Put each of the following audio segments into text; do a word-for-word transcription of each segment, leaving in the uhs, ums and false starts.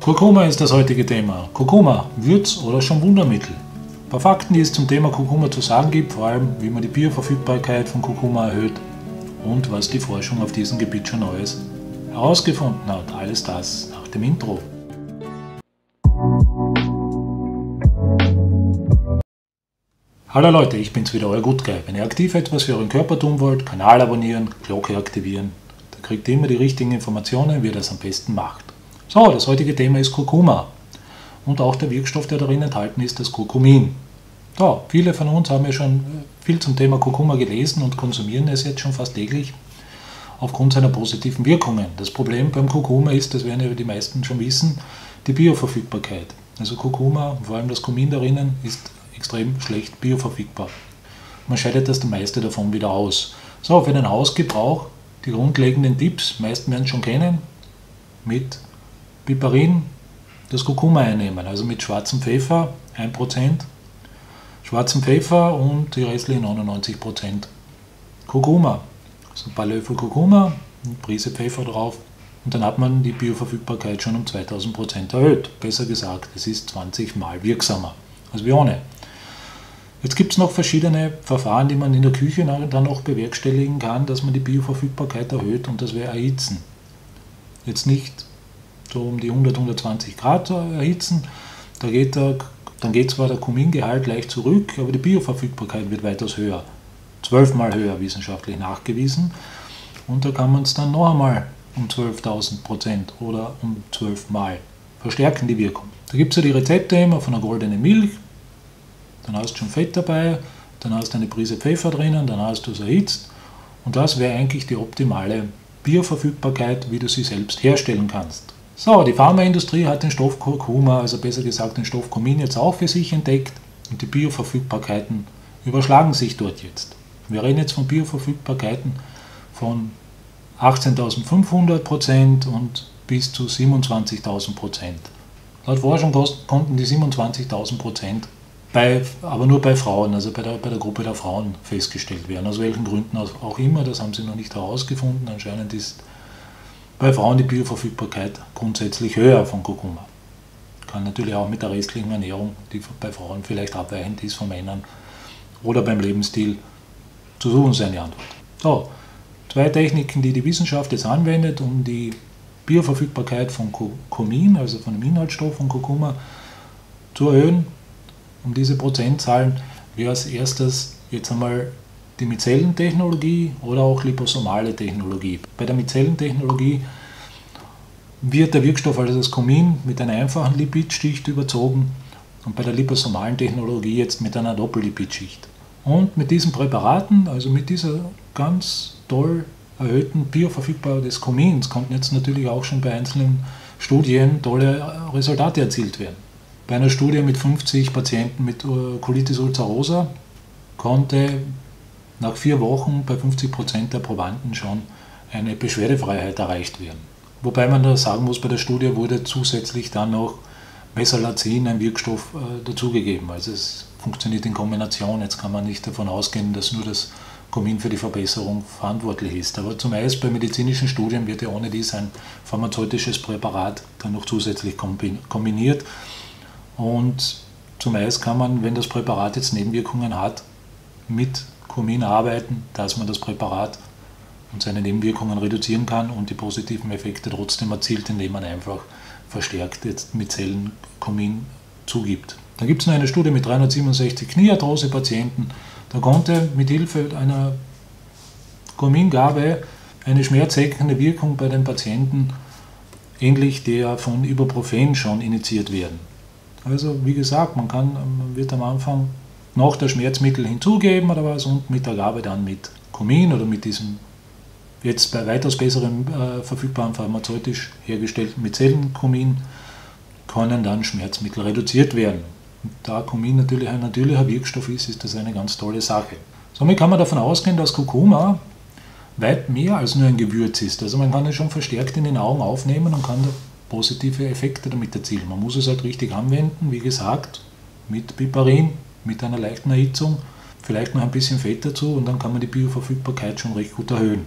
Kurkuma ist das heutige Thema. Kurkuma, Würz- oder schon Wundermittel? Ein paar Fakten, die es zum Thema Kurkuma zu sagen gibt, vor allem wie man die Bioverfügbarkeit von Kurkuma erhöht und was die Forschung auf diesem Gebiet schon Neues herausgefunden hat. Alles das nach dem Intro. Hallo Leute, ich bin's wieder, euer Gutguy. Wenn ihr aktiv etwas für euren Körper tun wollt, Kanal abonnieren, Glocke aktivieren, dann kriegt ihr immer die richtigen Informationen, wie ihr das am besten macht. So, das heutige Thema ist Kurkuma und auch der Wirkstoff, der darin enthalten ist, das Kurkumin. So, viele von uns haben ja schon viel zum Thema Kurkuma gelesen und konsumieren es jetzt schon fast täglich aufgrund seiner positiven Wirkungen. Das Problem beim Kurkuma ist, das werden ja die meisten schon wissen, die Bioverfügbarkeit. Also Kurkuma, vor allem das Kumin darin, ist extrem schlecht bioverfügbar. Man scheidet das meiste davon wieder aus. So, für den Hausgebrauch die grundlegenden Tipps, die meisten werden es schon kennen, mit Piperin das Kurkuma einnehmen, also mit schwarzem Pfeffer ein Prozent, schwarzem Pfeffer und die restlichen neunundneunzig Prozent Kurkuma. Also ein paar Löffel Kurkuma, eine Prise Pfeffer drauf und dann hat man die Bioverfügbarkeit schon um zweitausend Prozent erhöht. Besser gesagt, es ist zwanzig Mal wirksamer als wie ohne. Jetzt gibt es noch verschiedene Verfahren, die man in der Küche dann noch bewerkstelligen kann, dass man die Bioverfügbarkeit erhöht, und das wäre Erhitzen. Jetzt nicht so um die hundert, hundertzwanzig Grad erhitzen, da geht der, dann geht zwar der Kumingehalt leicht zurück, aber die Bioverfügbarkeit wird weitaus höher. zwölfmal höher wissenschaftlich nachgewiesen, und da kann man es dann noch einmal um zwölftausend Prozent oder um zwölf Mal verstärken, die Wirkung. Da gibt es ja die Rezepte immer von einer goldenen Milch. Dann hast du schon Fett dabei, dann hast du eine Prise Pfeffer drinnen, dann hast du es erhitzt, und das wäre eigentlich die optimale Bioverfügbarkeit, wie du sie selbst herstellen kannst. So, die Pharmaindustrie hat den Stoff Kurkuma, also besser gesagt den Stoff Kumin, jetzt auch für sich entdeckt, und die Bioverfügbarkeiten überschlagen sich dort jetzt. Wir reden jetzt von Bioverfügbarkeiten von achtzehntausendfünfhundert Prozent und bis zu siebenundzwanzigtausend Prozent. Laut Forschung konnten die siebenundzwanzigtausend Prozent Bei, aber nur bei Frauen, also bei der, bei der Gruppe der Frauen festgestellt werden. Aus welchen Gründen auch immer, das haben sie noch nicht herausgefunden. Anscheinend ist bei Frauen die Bioverfügbarkeit grundsätzlich höher von Kurkuma. Kann natürlich auch mit der restlichen Ernährung, die bei Frauen vielleicht abweichend ist von Männern, oder beim Lebensstil zu suchen sein, die Antwort. So, zwei Techniken, die die Wissenschaft jetzt anwendet, um die Bioverfügbarkeit von Kumin, also von dem Inhaltsstoff von Kurkuma, zu erhöhen. Um diese Prozentzahlen wäre als erstes jetzt einmal die Mizellentechnologie oder auch liposomale Technologie. Bei der Mizellentechnologie wird der Wirkstoff, also das Kumin, mit einer einfachen Lipidschicht überzogen, und bei der liposomalen Technologie jetzt mit einer Doppellipidschicht. Und mit diesen Präparaten, also mit dieser ganz toll erhöhten Bioverfügbarkeit des Kumins, konnten jetzt natürlich auch schon bei einzelnen Studien tolle Resultate erzielt werden. Bei einer Studie mit fünfzig Patienten mit Colitis ulcerosa konnte nach vier Wochen bei fünfzig Prozent der Probanden schon eine Beschwerdefreiheit erreicht werden. Wobei man da sagen muss, bei der Studie wurde zusätzlich dann noch Mesalazin, ein Wirkstoff, äh, dazugegeben. Also es funktioniert in Kombination. Jetzt kann man nicht davon ausgehen, dass nur das Kumin für die Verbesserung verantwortlich ist. Aber zumeist bei medizinischen Studien wird ja ohne dies ein pharmazeutisches Präparat dann noch zusätzlich kombiniert. Und zumeist kann man, wenn das Präparat jetzt Nebenwirkungen hat, mit Kumin arbeiten, dass man das Präparat und seine Nebenwirkungen reduzieren kann und die positiven Effekte trotzdem erzielt, indem man einfach verstärkt jetzt mit Zellen Kumin zugibt. Da gibt es noch eine Studie mit dreihundertsiebenundsechzig Kniearthrose-Patienten. Da konnte mit Hilfe einer Kumingabe eine schmerzsenkende Wirkung bei den Patienten ähnlich der von Ibuprofen schon initiiert werden. Also wie gesagt, man, kann, man wird am Anfang noch das Schmerzmittel hinzugeben oder was, und mit der Gabe dann mit Kumin oder mit diesem jetzt bei weitaus besserem äh, verfügbaren pharmazeutisch hergestellten Micellenkumin können dann Schmerzmittel reduziert werden. Und da Kumin natürlich ein natürlicher Wirkstoff ist, ist das eine ganz tolle Sache. Somit kann man davon ausgehen, dass Kurkuma weit mehr als nur ein Gewürz ist. Also man kann es schon verstärkt in den Augen aufnehmen und kann da positive Effekte damit erzielen. Man muss es halt richtig anwenden, wie gesagt, mit Piperin, mit einer leichten Erhitzung, vielleicht noch ein bisschen Fett dazu, und dann kann man die Bioverfügbarkeit schon recht gut erhöhen.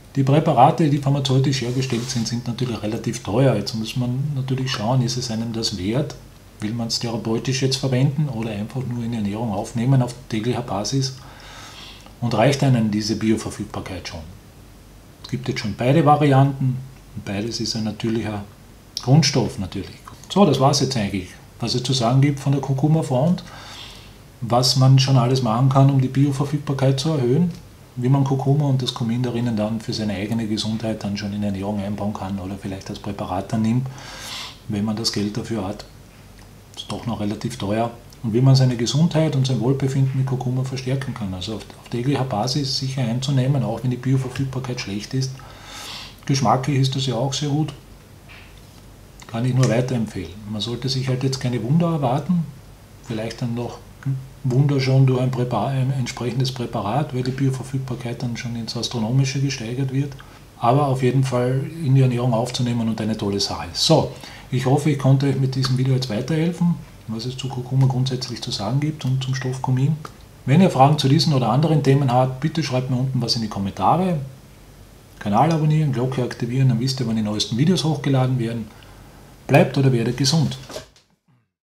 Die Präparate, die pharmazeutisch hergestellt sind, sind natürlich relativ teuer. Jetzt muss man natürlich schauen, ist es einem das wert? Will man es therapeutisch jetzt verwenden oder einfach nur in die Ernährung aufnehmen auf täglicher Basis? Und reicht einem diese Bioverfügbarkeit schon? Es gibt jetzt schon beide Varianten und beides ist ein natürlicher Grundstoff natürlich. So, das war es jetzt eigentlich, was es zu sagen gibt von der Kurkuma-Front, was man schon alles machen kann, um die Bioverfügbarkeit zu erhöhen, wie man Kurkuma und das Kumin darin dann für seine eigene Gesundheit dann schon in Ernährung einbauen kann oder vielleicht als Präparat dann nimmt, wenn man das Geld dafür hat. Ist doch noch relativ teuer. Und wie man seine Gesundheit und sein Wohlbefinden mit Kurkuma verstärken kann. Also auf, auf täglicher Basis sicher einzunehmen, auch wenn die Bioverfügbarkeit schlecht ist. Geschmacklich ist das ja auch sehr gut. Kann ich nur weiterempfehlen. Man sollte sich halt jetzt keine Wunder erwarten. Vielleicht dann noch Wunder schon durch ein, Präparat, ein entsprechendes Präparat, weil die Bioverfügbarkeit dann schon ins Astronomische gesteigert wird. Aber auf jeden Fall in die Ernährung aufzunehmen und eine tolle Sache. So, ich hoffe, ich konnte euch mit diesem Video jetzt weiterhelfen, was es zu Kurkuma grundsätzlich zu sagen gibt und zum Stoff Kumin. Wenn ihr Fragen zu diesen oder anderen Themen habt, bitte schreibt mir unten was in die Kommentare. Kanal abonnieren, Glocke aktivieren, dann wisst ihr, wann die neuesten Videos hochgeladen werden. Bleibt oder werdet gesund!